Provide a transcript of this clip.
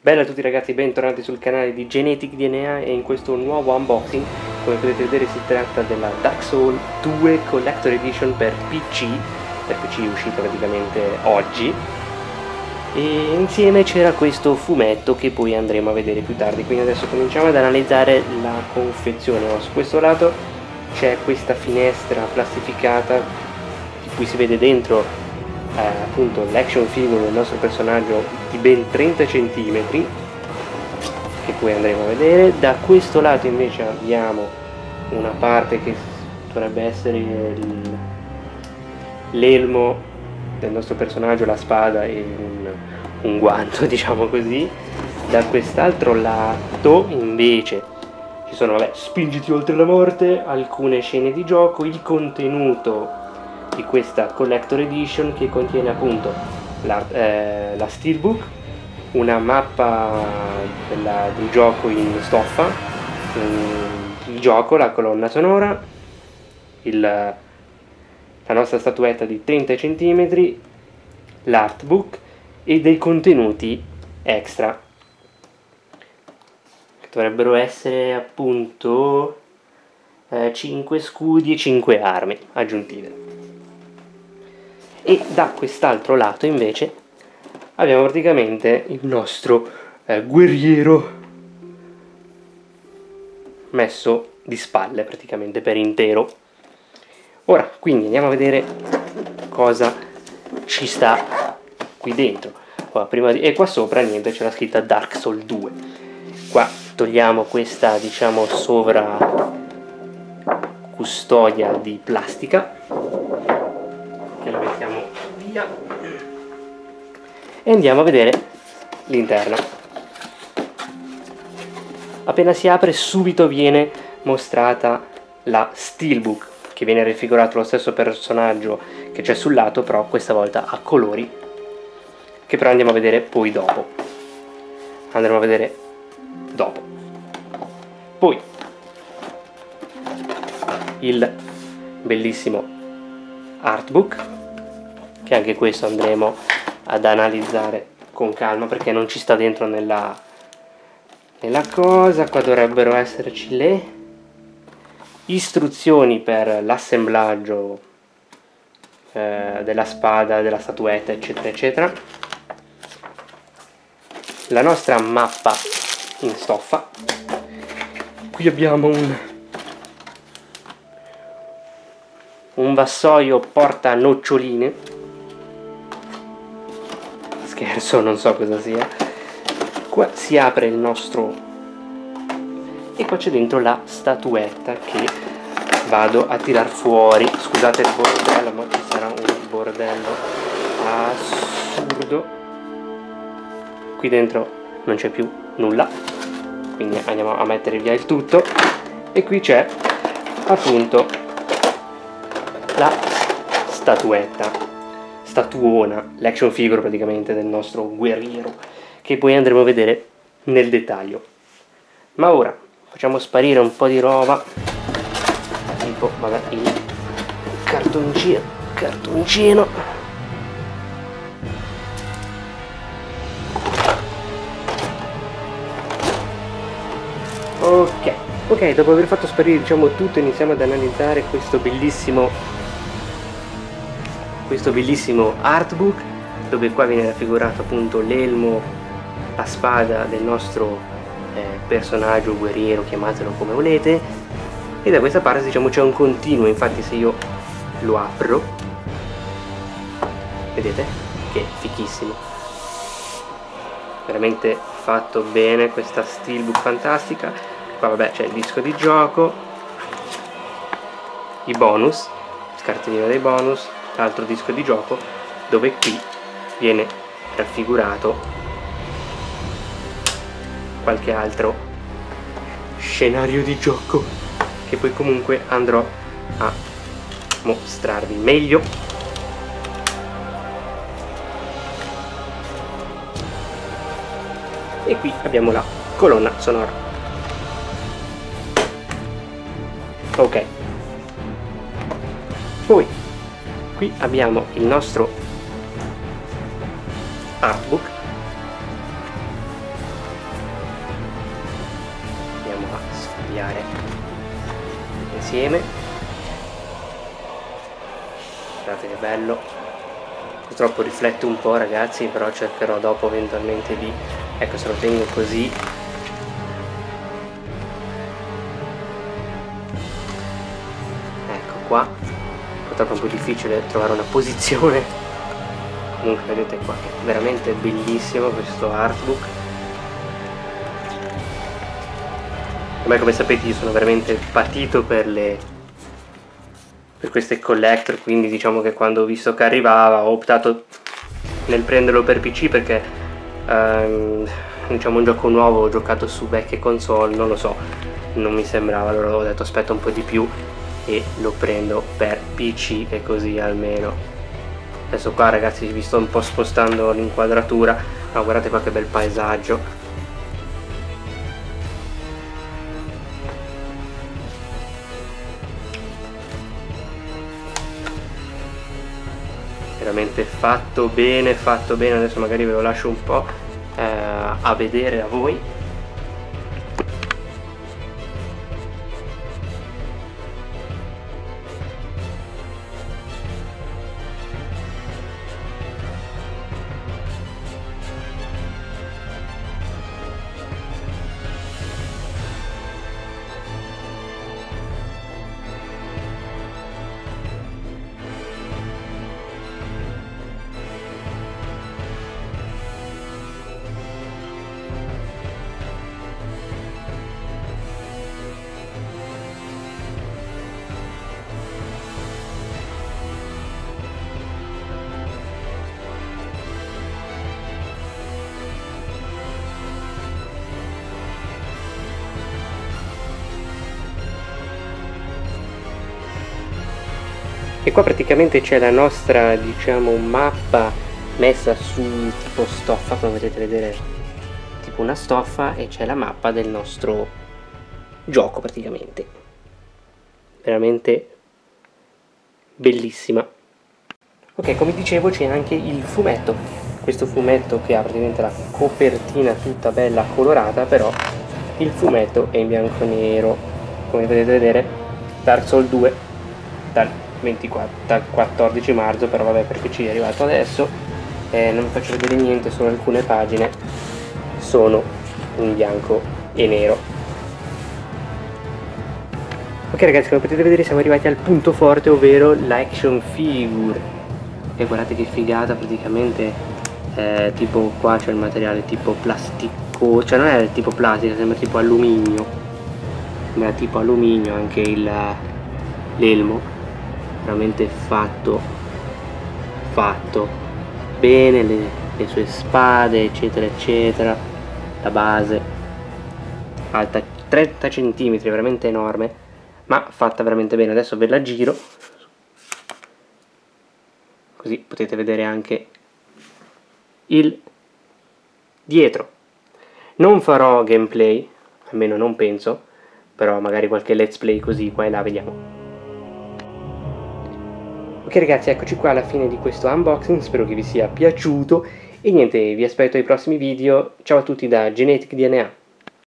Bella a tutti ragazzi, bentornati sul canale di Genetic DNA e in questo nuovo unboxing, come potete vedere, si tratta della Dark Souls 2 Collector Edition per PC è uscita praticamente oggi, e insieme c'era questo fumetto che poi andremo a vedere più tardi. Quindi adesso cominciamo ad analizzare la confezione. Su questo lato c'è questa finestra plastificata di cui si vede dentro appunto l'action figure del nostro personaggio di ben 30 cm, che poi andremo a vedere. Da questo lato invece abbiamo una parte che dovrebbe essere l'elmo del nostro personaggio, la spada e un guanto, diciamo così. Da quest'altro lato invece ci sono, spingiti oltre la morte, alcune scene di gioco, il contenuto di questa Collector Edition, che contiene appunto la Steelbook, una mappa del gioco in stoffa, il gioco, la colonna sonora, la nostra statuetta di 30 cm, l'artbook e dei contenuti extra che dovrebbero essere appunto 5 scudi e 5 armi aggiuntive. E da quest'altro lato invece abbiamo praticamente il nostro guerriero messo di spalle praticamente per intero. Ora quindi andiamo a vedere cosa ci sta qui dentro. E qua sopra niente, c'è la scritta Dark Souls 2. Qua togliamo questa, diciamo, sovra custodia di plastica, che la mettiamo via, e andiamo a vedere l'interno. Appena si apre subito viene mostrata la Steelbook, che viene raffigurato lo stesso personaggio che c'è sul lato, però questa volta a colori, che però andiamo a vedere poi dopo. Andremo a vedere dopo. Poi il bellissimo artbook, che anche questo andremo ad analizzare con calma perché non ci sta dentro nella cosa. Qua dovrebbero esserci le istruzioni per l'assemblaggio della spada, della statuetta, eccetera eccetera. La nostra mappa in stoffa. Qui abbiamo un vassoio porta noccioline. Scherzo, non so cosa sia. Qua si apre il nostro, e qua c'è dentro la statuetta che vado a tirar fuori. Scusate il bordello, ma ci sarà un bordello assurdo. Qui dentro non c'è più nulla, quindi andiamo a mettere via il tutto. E qui c'è appunto la statuona, l'action figure praticamente del nostro guerriero, che poi andremo a vedere nel dettaglio. Ma ora facciamo sparire un po' di roba, tipo il cartoncino. Ok, dopo aver fatto sparire, diciamo, tutto, iniziamo ad analizzare questo bellissimo artbook, dove qua viene raffigurato appunto l'elmo, la spada del nostro personaggio guerriero, chiamatelo come volete, e da questa parte, diciamo, c'è un continuo. Infatti se io lo apro, vedete che è fichissimo, veramente fatto bene, questa steelbook fantastica. Qua c'è il disco di gioco, i bonus, scartellino dei bonus, l'altro disco di gioco, dove qui viene raffigurato qualche altro scenario di gioco, che poi comunque andrò a mostrarvi meglio. E qui abbiamo la colonna sonora. Ok, poi qui abbiamo il nostro artbook, avviare insieme. Guardate che bello, purtroppo riflette un po', ragazzi, però cercherò dopo eventualmente di, ecco, se lo tengo così, ecco qua, purtroppo è un po' difficile trovare una posizione. Comunque vedete qua, è veramente bellissimo questo artbook. Ormai, come sapete, io sono veramente patito per queste collector, quindi diciamo che quando ho visto che arrivava ho optato nel prenderlo per PC perché diciamo un gioco nuovo, ho giocato su vecchie console, non lo so, non mi sembrava, allora ho detto aspetta un po' di più e lo prendo per PC, e così almeno. Adesso qua, ragazzi, vi sto un po' spostando l'inquadratura, ma guardate qua che bel paesaggio. Veramente fatto bene, fatto bene. Adesso magari ve lo lascio un po' a vedere a voi. E qua praticamente c'è la nostra, diciamo, mappa messa su tipo stoffa, come potete vedere, tipo una stoffa, e c'è la mappa del nostro gioco praticamente. Veramente bellissima. Ok, come dicevo, c'è anche il fumetto. Questo fumetto che ha praticamente la copertina tutta bella colorata, però il fumetto è in bianco e nero, come potete vedere. Dark Souls 2 dal 14 marzo, però vabbè, perché ci è arrivato adesso. Non vi faccio vedere niente, solo alcune pagine sono in bianco e nero. Ok, ragazzi, come potete vedere siamo arrivati al punto forte, ovvero l'action figure. E guardate che figata, praticamente tipo qua c'è il materiale tipo plastico, cioè non è tipo plastica, sembra tipo alluminio, sembra tipo alluminio anche l'elmo. Veramente fatto bene, le sue spade, eccetera eccetera, la base alta 30 cm, veramente enorme, ma fatta veramente bene. Adesso ve la giro così potete vedere anche il dietro. Non farò gameplay, almeno non penso, però magari qualche let's play così qua e là, vediamo. Ok, ragazzi, eccoci qua alla fine di questo unboxing, spero che vi sia piaciuto e niente, vi aspetto ai prossimi video. Ciao a tutti da Genetic DNA.